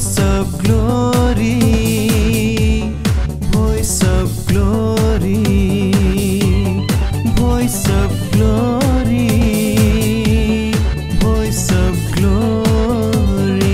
Voice of glory, voice of glory, voice of glory, voice of glory.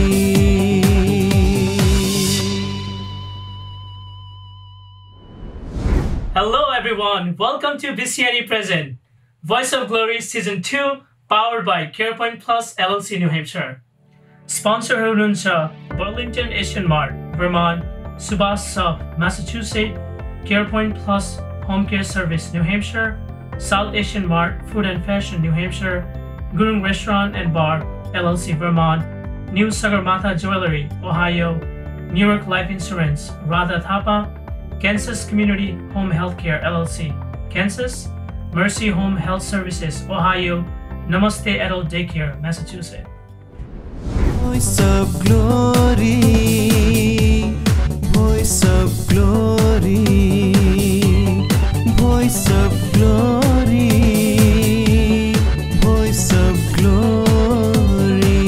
Hello everyone, welcome to BCNE Present, Voice of Glory Season 2, powered by CarePoint Plus LLC New Hampshire. Sponsor हुनुहुन्छ Burlington Asian Mart, Vermont, Subas South, Massachusetts, CarePoint Plus Home Care Service New Hampshire, South Asian Mart Food and Fashion New Hampshire, Gurung Restaurant and Bar LLC Vermont, New Sagarmatha Jewelry Ohio, New York Life Insurance Radha Thapa, Kansas Community Home Healthcare LLC Kansas, Mercy Home Health Services Ohio, Namaste Adult Daycare Massachusetts. Voice of glory, voice of glory, voice of glory, voice of glory.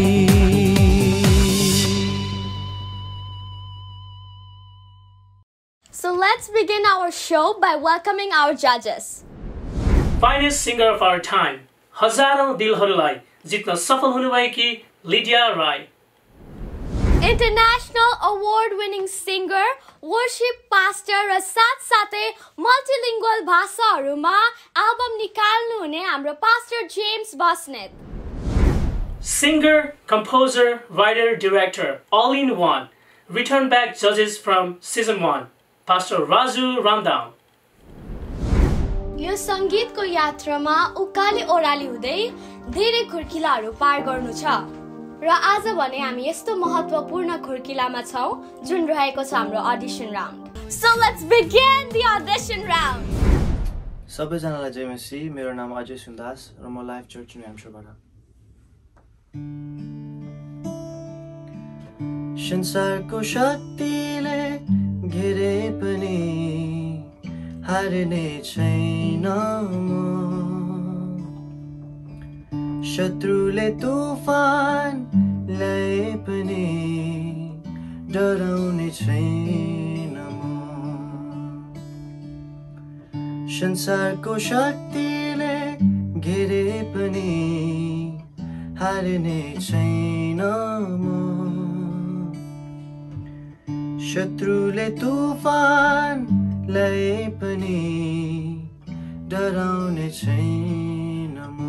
So let's begin our show by welcoming our judges. Finest singer of our time, हजारौं दिलहरूलाई जित्न सफल हुनुभएकी Lydia Rai. International award-winning singer, worship pastor र साथसाथै multilingual भाषाहरूमा album निकाल्नु हुने हाम्रो pastor James Basnet. Singer, composer, writer, director, all in one. Return back judges from season 1, Pastor Raju Ramdam. यो संगीतको यात्रामा उकाली ओराली हुँदै धेरै खुर्किलाहरू पार गर्नु छ र आज भने हामी यस्तो महत्त्वपूर्ण खुर्किलामा छौं जुन रहेको छ हाम्रो audition round. So let's begin the audition round. सबैजनालाई जय मसी. मेरो नाम अजय सुन्दास र म लाइफ चर्च न्यू ह्याम्पसयरबाट. संसारको शक्तिले घेरे पनि हार्ने छैन म, शत्रुले तुफान ल्याए पनि डराउने छैन म. संसारको शक्तिले घेरे पनि हार्ने छैन म, शत्रुले तुफान ल्याए पनि डराउने छैन म.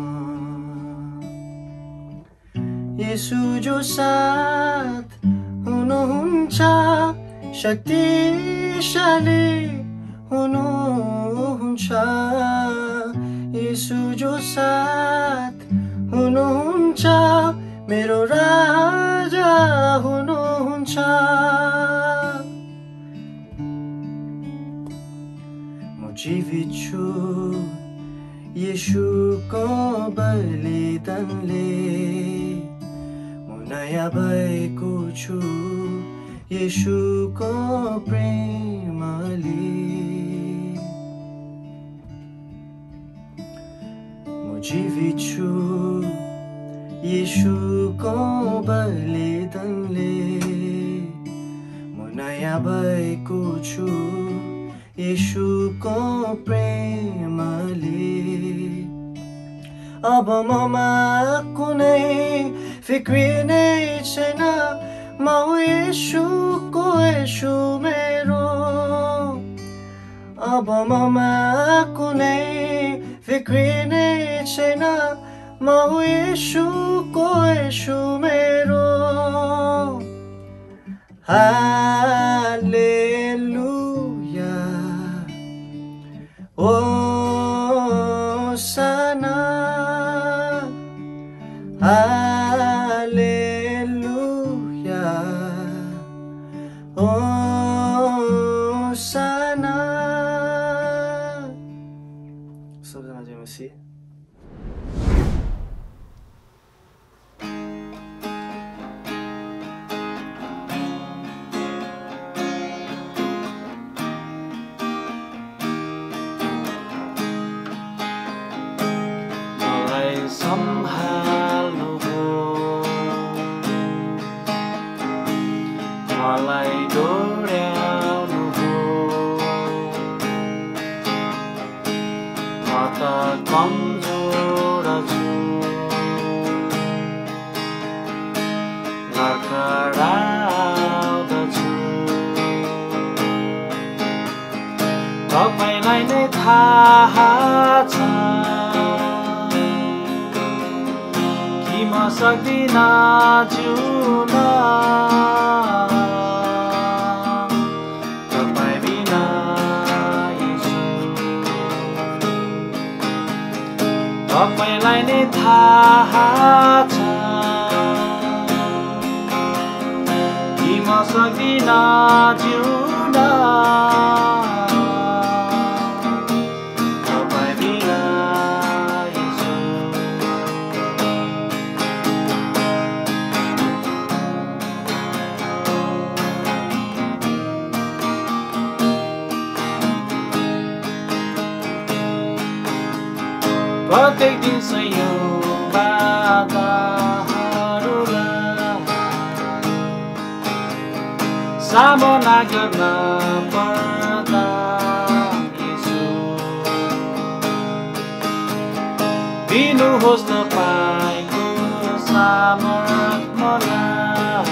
येशू जो साथ हुनुहुन्छ, शक्तिशाली हुनुहुन्छ. येशू जो साथ हुनुहुन्छ, मेरो राजा हुनुहुन्छ. जीवित छु येशूको बलिदानले, म नयाँ भएको छु येशूको प्रेमले. म जीवित छु येशूको बलिदानले, म नयाँ भएको छु येशूको प्रेमले. अब ममा कुनै फिक्री नै छैन, म येशूको येशू मेरो. अब ममा कुनै फिक्री नै छैन, म येशूको येशू मेरो. हालेलुया, Hosanna, Hallelujah, Hosanna. सबजना जय मसीह. मलाई डोर्याउनुभयो म त कमजोर छु लडखडाउँदछु तपाईलाई नै थाहा छ कि म सक्दिन जिउन तपाईँ बिना यीशु तपाईलाई नै थाहा छ कि म सक्दिन जिउन प्रत्येक दिन सयौं बाधाहरूलाई सामना गर्न पर्दा यीशु दिनुहोस् तपाईको सामर्थ मलाई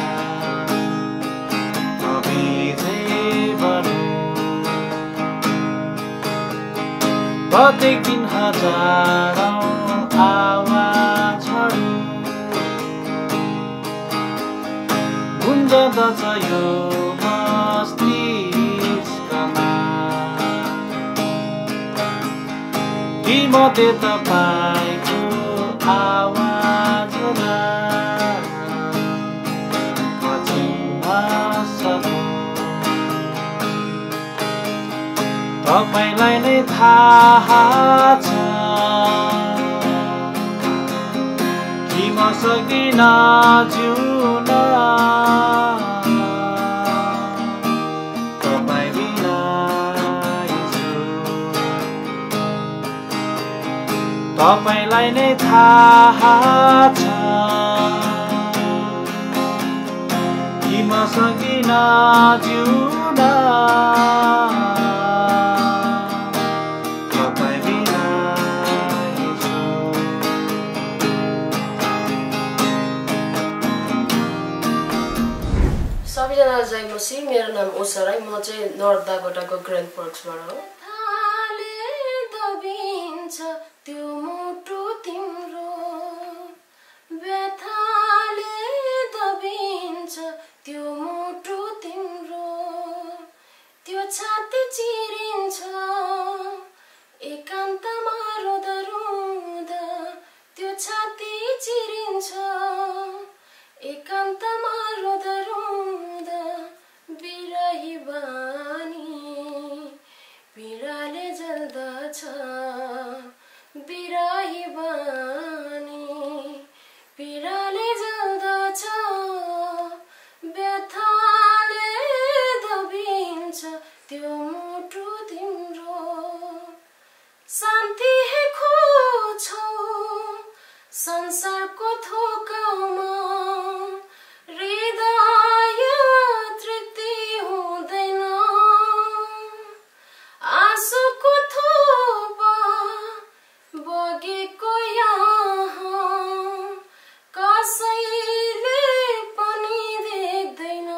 प्रत्येक दिन हजारौं आवाजहरू गुन्जदछ यो मस्तिष्कमा ती मध्ये तपाईको आवाजलाई म चिन्न सकौँ तपाईलाई नै थाहा छ कि म सक्दिन जिउन तपाईँ बिना यीशु तपाईलाई नै थाहा छ कि म सक्दिन जिउन सबैजना जय मसीह। मेरो नाम उषा राई, म चाहिँ नर्थ दाकोटाको ग्रान्ड फोर्क्सबाट हो। थाले दबिन्छ त्यो मुटु तिम्रो, व्यथाले दबिन्छ त्यो मुटु तिम्रो, त्यो छाती चिरिन्छ एकान्तमा रोदा रुँदा, त्यो छाती चिरिन्छ एकान्तमा रोदा रुँदा, बिरही बानी पीडाले जल्दछ, बिरही बानी पीडाले जल्दछ, व्यथाले दबिन्छ त्यो मुटु तिम्रो, शान्ति खोज्छौ संसारको थोकामा, हृदय तृप्ति हुँदैन, आँसुको थोपा बगेको यहाँ कसैले पनि देख्दैन,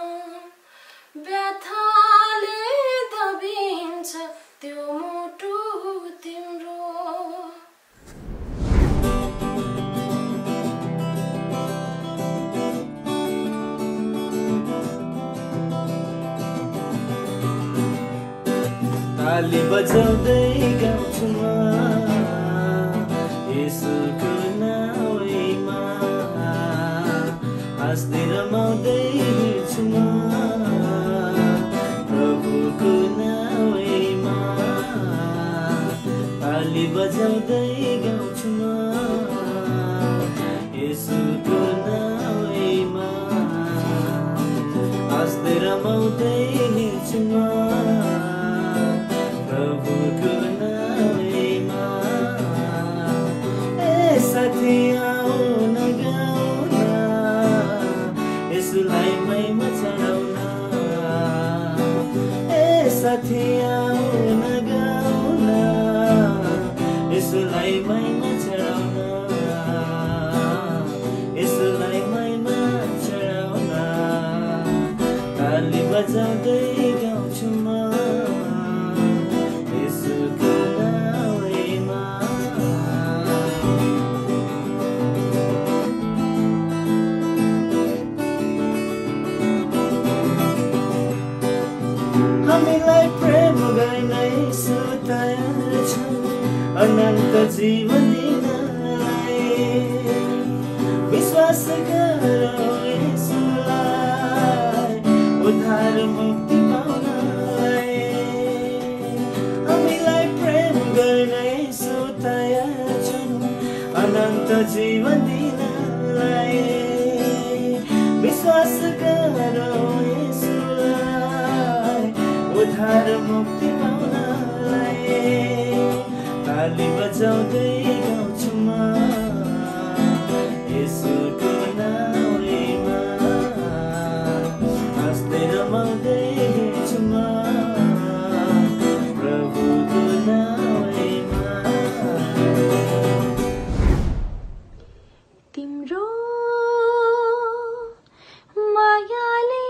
व्यथाले दबिन्छ त्यो मुटु तिम्रो। ताली बजाउँदै गाउँछु म येशूको नाउँमा, हाँस्दै रमाउँदै हिँड्छु म प्रभुको नाउँमा, ताली बजाउँदै गाउँछु म येशूको नाउँमा, हाँस्दै रमाउँदै हिँड्छु म प्रभुको नाउँमा। साथी आउन गाउन, यसुलाई महिमा चढाउन, साथी आउन गाउन यसलाई मैमा चढाउन यसलाई मैमा चढाउन ताली बजाउँदै गाउँछु म यसुको नाउँमा हामीलाई प्रेम गर्ने सुताएर छन् अनन्त जीवन दिनलाई विश्वास गरौ यसुलाई उद्धार मुक्ति पाउनलाई हामीलाई प्रेम गर्ने सुताएर छन् अनन्त जीवन दिनलाई विश्वास गरौ उद्धार मुक्ति पाउनलाई ताली बजाउँदै गाउँछु म यसुको नाउँमा हाँस्दै रमाउँदै हिँड्छु म प्रभुको नाउँमा तिम्रो मायाले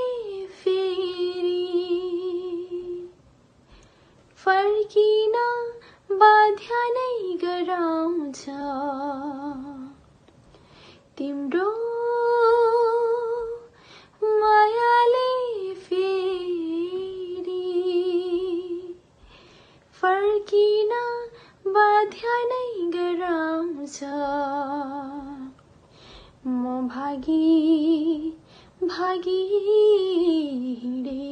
फर्किन बाध्य नै गराउँछ तिम्रो मायाले फेरि फर्किन बाध्य नै गराउँछ म भागी भागी हिँडे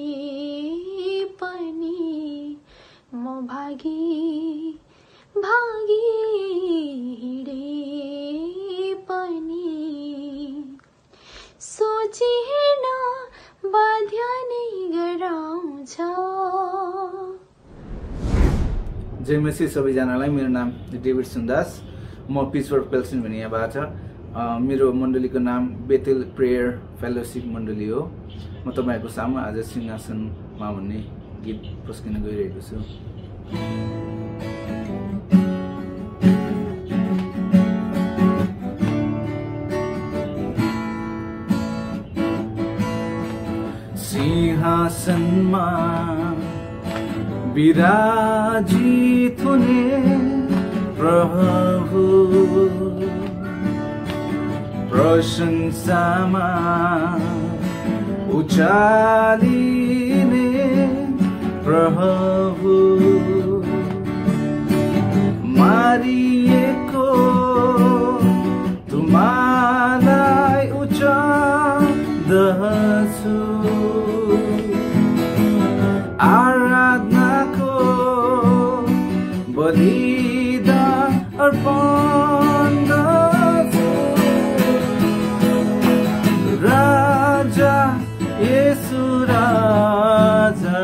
पनि म भागी भागी हिँडे पनि सोचिन बाध्य नै गराउँछ। जय मसीह सबैजनालाई। मेरो नाम डेभिड सुन्दास। म पिट्सबर्ग पेन्सिल्भेनियाबाट। मेरो मण्डलीको नाम बेथेल प्रेयर फेलोशिप मण्डली हो। म तपाईहरुको सामु आज सिंहासनमा भन्ने गीत प्रस्तुत गरिरहेको छु। सिंहासनमा विराजित हुने प्रभु प्रशंसामा उचालिने प्रभु मारिएको तुम्हालाई उचाल्दछु आराधनाको बलिदान अर्पण गर्छु राजा येशू राजा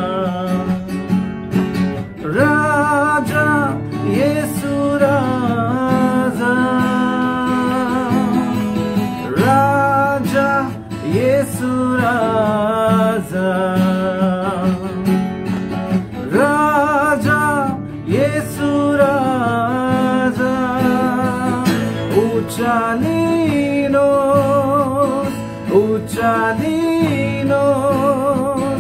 राजा येशू राजा राजा येशू राजा राजा येशू राजा उचालिनुहोस् उचालिनुहोस्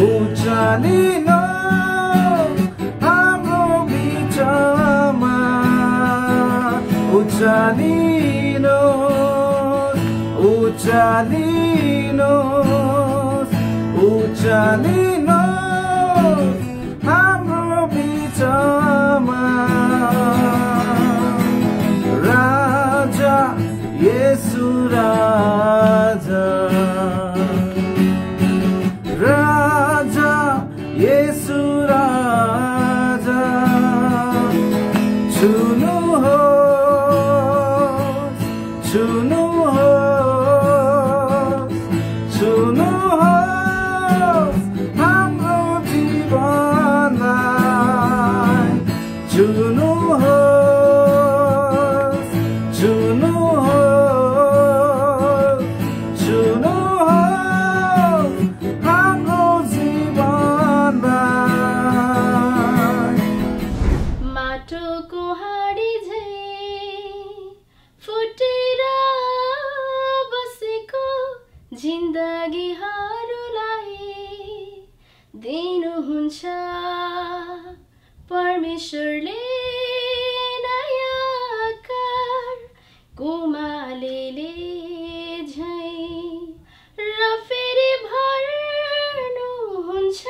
उचालिनुहोस् हाम्रो बिचमा उचालिनुहोस् उचालिनुहोस् उचालिनुहोस् हाम्रो बिचमा राजा येशू राजा राजा येशू राजा छुनुहोस् छुनुहोस् छुनुहोस् हाम्रो जीवनलाई छुनुहोस् छुनुहोस् छुनुहोस् हाम्रो जीवनलाई जिन्दगीहरूलाई दिनुहुन्छ परमेश्वरले नयाँ आकार कोमालेले झै र फेरि भर्नुहुन्छ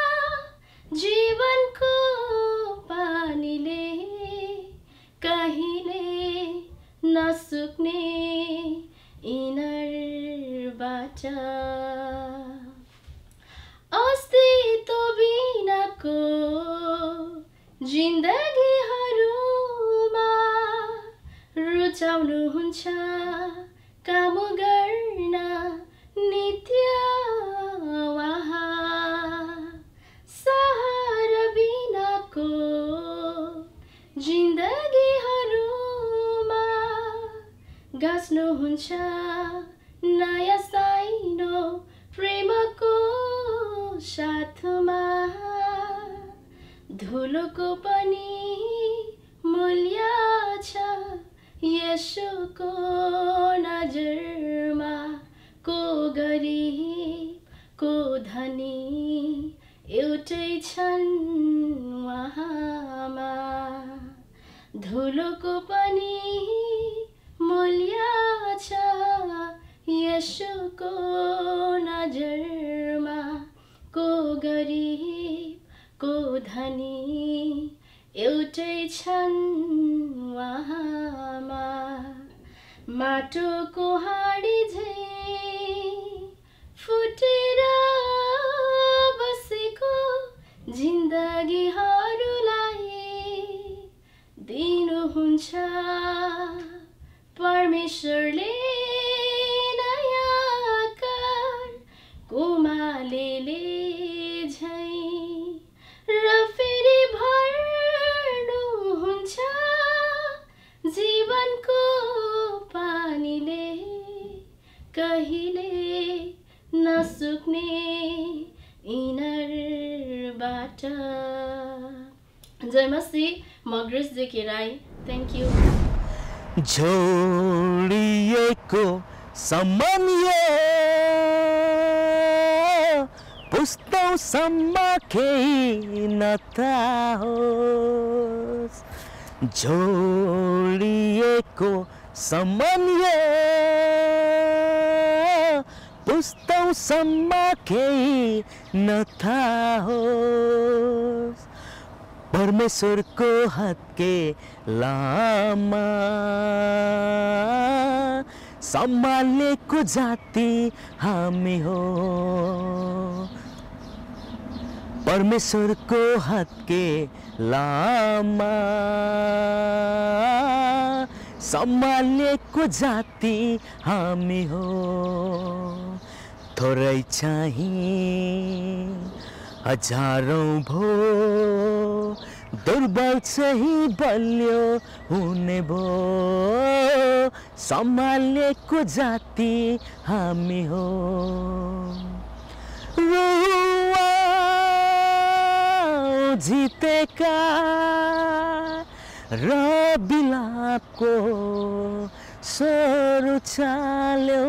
जीवनको पानीले कहिले नसुक्ने इनरबाट अस्तित्व बिनाको जिन्दगीहरूमा रुचाउनुहुन्छ काम गर्न नित्य वहाँ सहारा बिनाको जिन्दगीहरूमा गाँच्नुहुन्छ नयाँ साइनो प्रेमको साथमा धुलोको पनि मूल्य छ यसोको नजरमा को गरिब को धनी एउटै छन् वहाँमा धुलोको पनि मूल्य छ यसोको नजरमा को गरिब को धनी एउटै छन् वहाँमा माटोको हाँडी झैँ फुटेर बसेको जिन्दगीहरूलाई दिनुहुन्छ परमेश्वरले नयाँ आकार कोमालेले झै र फेरि भर्नुहुन्छ जीवनको पानीले कहिले नसुक्ने इनरबाट जय मसीह म Grace JK Rai thank you जोडिएको सम्बन्ध पुस्तौसम्म केही नथाहोस् जोडिएको सम्बन्ध पुस्तौसम्म केही नथाहोस् परमेश्वरको हातके लामा सम्हालेको जाति हामी हो परमेश्वरको हातके लामा सम्हालेको जाति हामी हो थोरै चाहिँ हजारौं भो दुर्बल चाहिँ बलियो हुने भो सम्हालेको जाति हामी हो जितेका र बिलापको स्वर उचाल्यो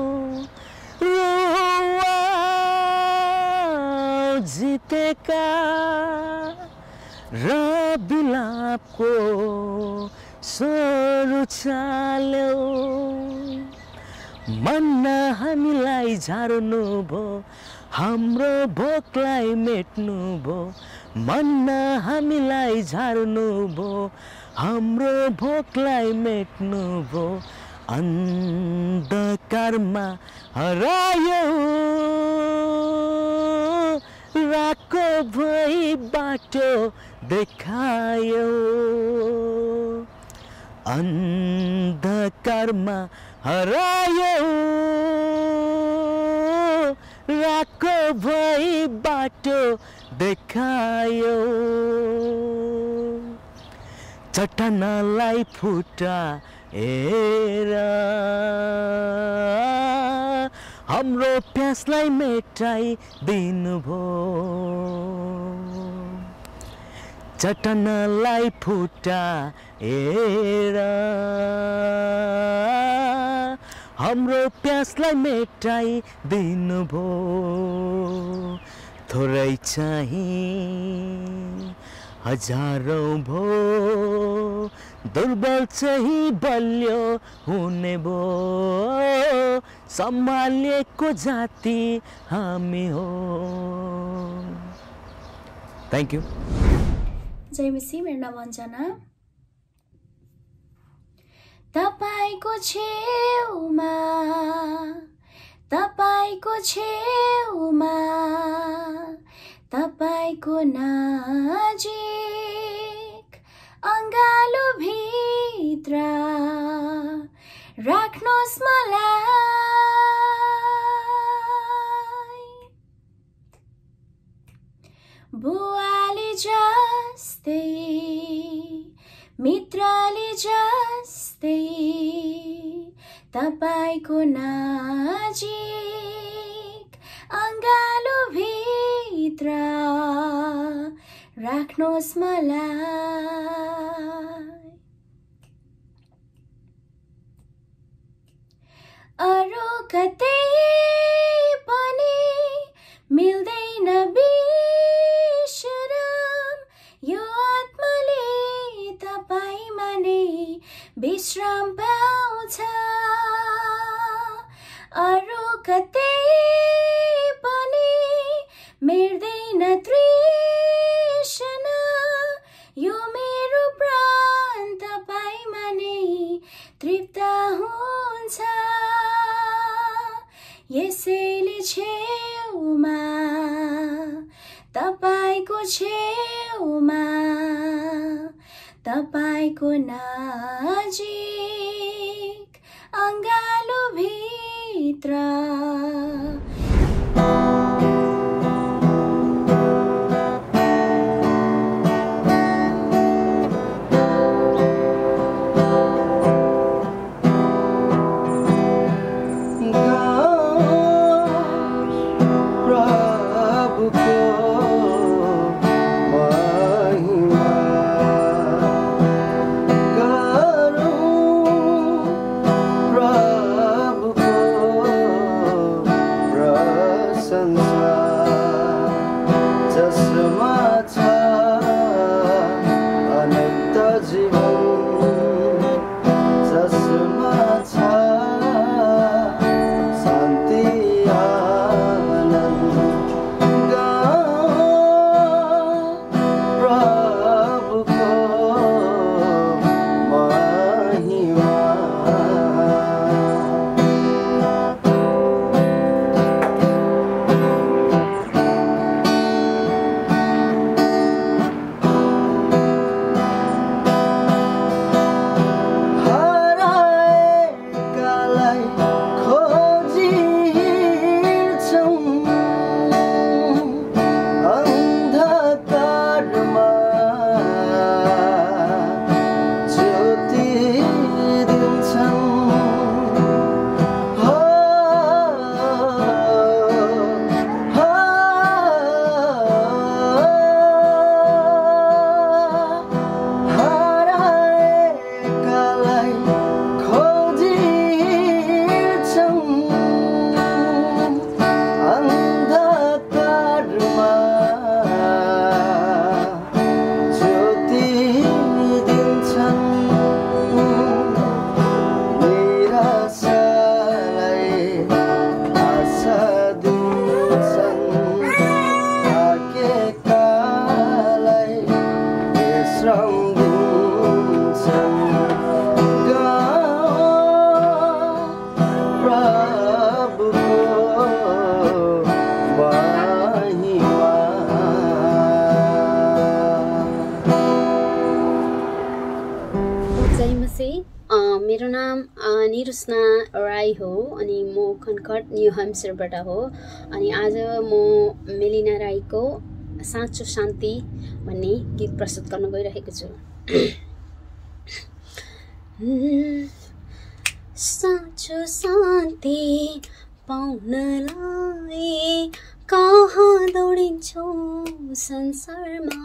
जितेका र बिलापको स्वर उचाल्यो मन हामीलाई झार्नु भो हाम्रो भोकलाई मेट्नु भो मन हामीलाई झार्नु भो हाम्रो भोकलाई मेट्नु भो अन्धकारमा हरायो राको भई बाटो देखायो अन्धकारमा हरायो राको भई बाटो देखायो चट्टानलाई फुटाएर हाम्रो प्यासलाई मेटाइदिनुभयो चट्टानलाई फुटाएर हाम्रो प्यासलाई मेटाई दिनुभो थोरै चाहिँ हजारौं भो दुर्बल चाहिँ बलियो हुने भो सम्हालिएको जाति हामी हो थ्याङ्क यू जय मसी मेरो नाम अञ्जना तपाईको छेउमा तपाईको नजिक अंगालो भित्र राख्नुहोस् मलाई बुवाले जस्तै मित्रले जस्तै तपाईको नजिक अंगालो भित्र राख्नुहोस् मलाई अरू कतै पनि मिल्दैन विश्राम यो आत्माले तपाईमा नै विश्राम पाउँछ अरू कतै पनि मेर्दैन तृष्णा यो मेरो प्राण तपाईमा नै तृप्त हुन्छ यसैले छेउमा तपाईको छेउमा तपाईको नजिक अंगालो भित्र मेरो नाम निरुस्ना राई हो अनि म कन्कर्ड न्यू हेम्पसायरबाट हो अनि आज म मेलिना राईको साँचो शान्ति भन्ने गीत प्रस्तुत गर्न गइरहेको छु साँचो शान्ति पाउनलाई कहाँ दौडिन्छौ संसारमा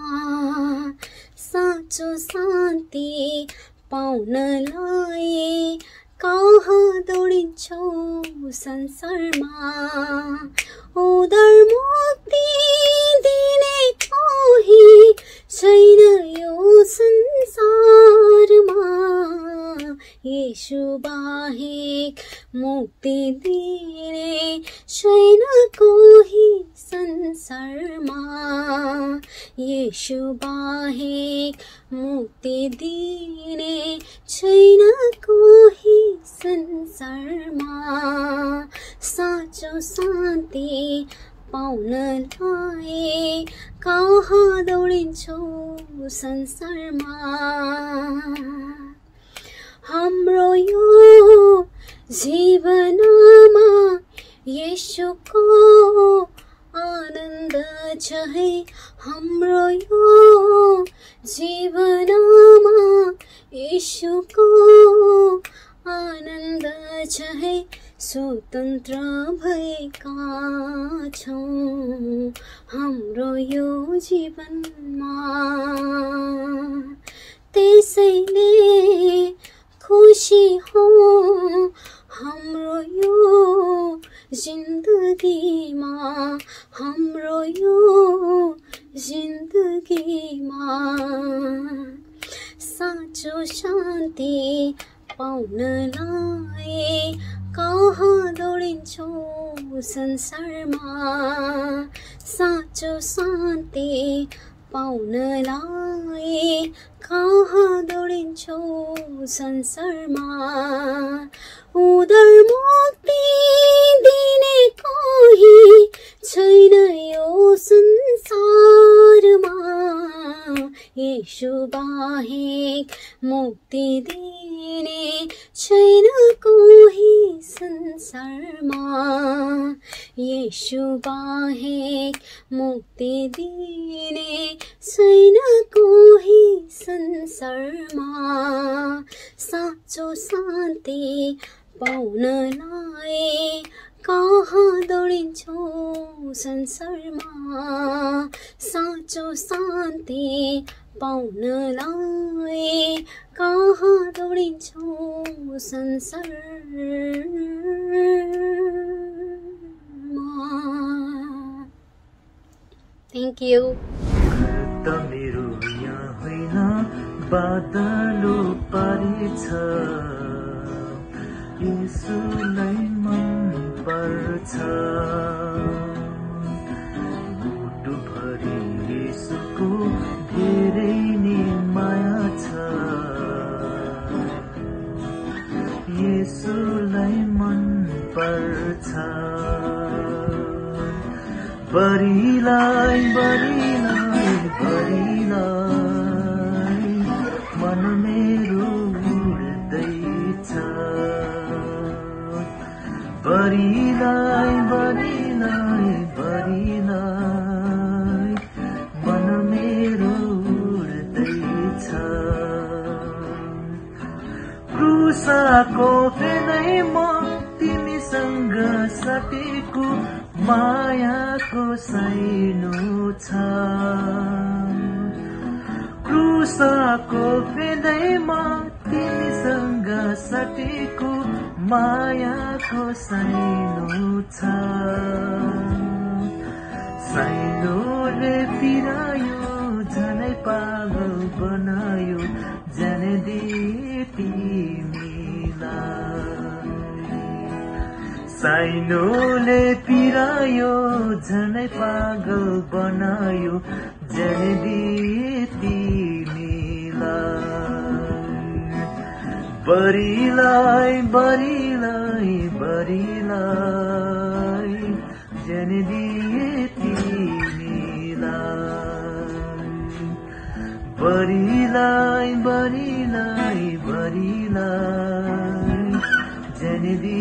साँचो शान्ति पाउनलाई कहाँ दौडिन्छौ संसारमा उदर मुक्ति दिने कोही छैन यो संसारमा येशू बाहेक मुक्ति दिने छैन कोही संसारमा येशू बाहेक मुक्ति दिने छैन कोही संसारमा साँचो शान्ति पाउनलाई कहाँ दौडिन्छौ संसारमा हाम्रो यो जीवनमा येशूको आनन्द छ है हाम्रो यो जीवनमा येशूको आनन्द छ है स्वतन्त्र भएका छौँ हाम्रो यो जीवनमा त्यसैले खुसी हो हाम्रो यो जिन्दगीमा हाम्रो यो जिन्दगीमा साँचो शान्ति पाउनलाई कहाँ दौडिन्छौ संसारमा साँचो शान्ति पाउनलाई कहाँ दौडिन्छौ संसारमा उदर मुक्ति दिने कोही छैन यो संसारमा येशू बाहेक मुक्ति दिने छैन कोही संसारमा येशू बाहेक मुक्ति दिने छैन कोही संसारमा साँचो शान्ति पाउनलाई कहाँ दौडिन्छौ संसारमा साँचो शान्ति पाउनलाई कहाँ दौडिन्छौ संसारमा Thank you. त मेरो यहाँ होइन बादलो पारेछ येशूलाई मन पर्छ मुटु भरि येशूको धेरै नै माया छ येशूलाई मन पर्छ बरिलाई बरिलाई बरिलाई मन मेरो उड्दैछ बरिलाई बरिलाई बरिलाई मन मेरो उड्दैछ क्रुसको फेदैमा तिमीसँग सटेको मायाको साइनो छ क्रुसको फेदैमा तिमीसँग सटेको मायाको साइनो छ साइनोले पिरायो झनै पागल बनायो जाने दे तिमीलाई साइनोले पिरायो झनै पागल बनायो जाने दे तिमीलाई बरिलाई बरिलाई बरिलाई जाने दे तिमीलाई बरिलाई बरिलाई बरिलाई जाने दे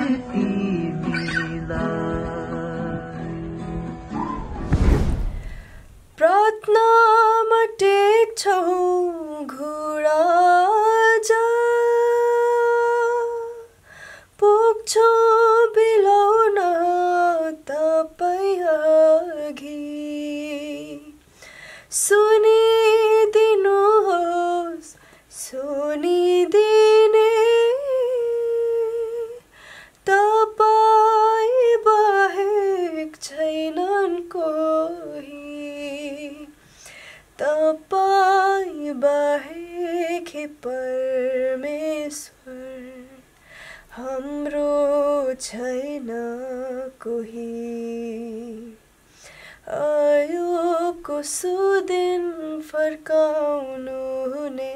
प्रार्थनामा टेक्छौँ घुँडा जा पुग्छौँ बिलाउन तपाईँ अघि सुनिदिनुहोस् सुनिदिने कोही तपाईं बाहेक परमेश्वर हाम्रो छैन कोही आयोको सुदिन फर्काउनु हुने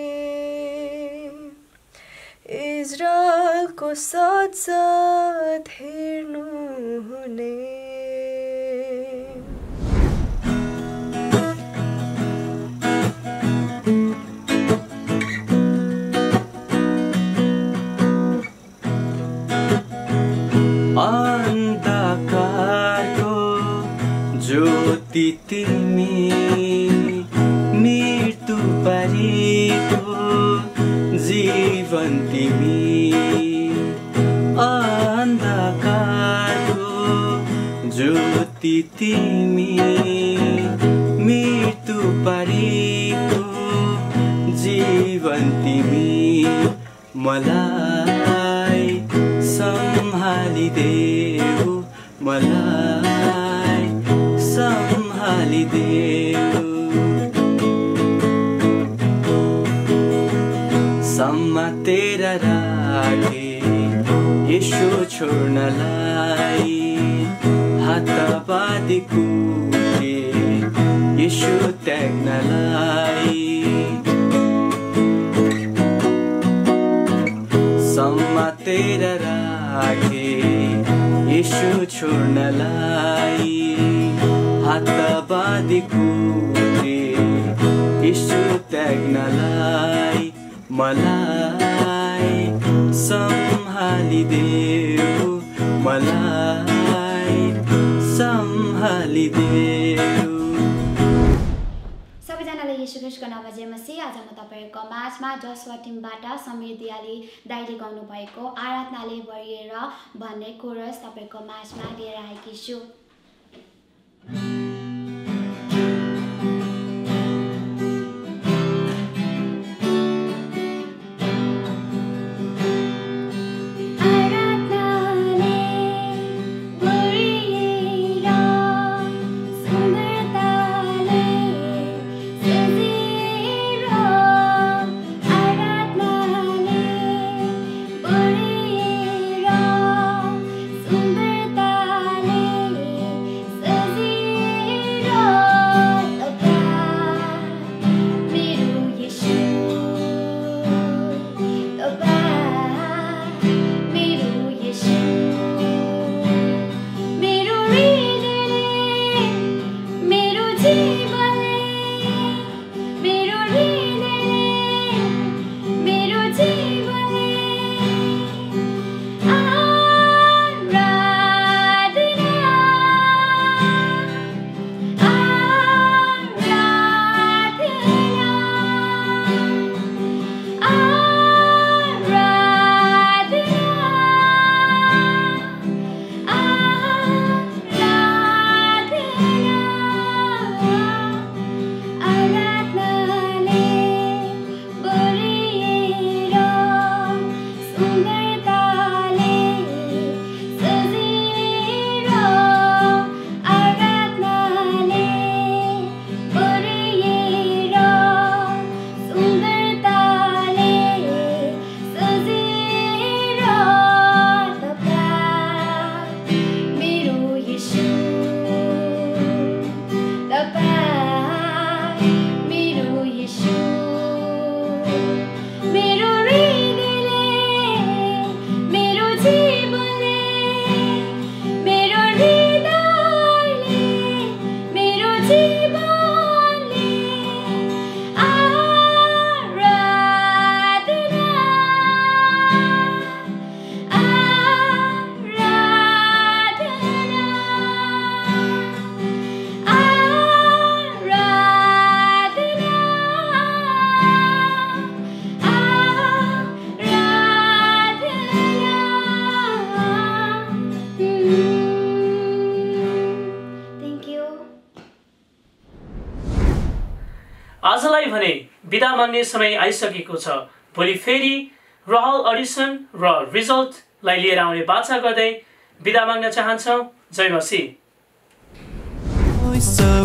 इजरायलको साथ हेर्नु हुने अन्धकारको ज्योति तिमी मृत्यु पारीको जीवन तिमी अन्धकारको ज्योति तिमी मृत्यु पारीको जीवन तिमी मलाई सम्हालिदेऊ मलाई सम्हालिदेऊ समातेर राखे यीशु छोड्नलाई हात बाँधी कुटे यीशु त्याग्नलाई समातेर राखे यीशु छोड्नलाई हात बाँधी कुटे यीशु त्याग्नलाई मलाई सम्हालिदेऊ मलाई सम्हालिदेऊ सबैजनाले येशू ख्रीष्टको नाममा जय मसीह। आज म तपाईहरुको माझमा जसवा टिमबाट समीर दियाली दाइले गाउनु भएको आराधनाले भरिएर भन्ने कोरस तपाईको माझमा लिएर आएकी छु। आजलाई भने बिदा माग्ने समय आइसकेको छ। भोलि फेरि रहल अडिसन र रिजल्टलाई लिएर आउने बाचा गर्दै बिदा माग्न चाहन्छौँ। जय मसीह। पनि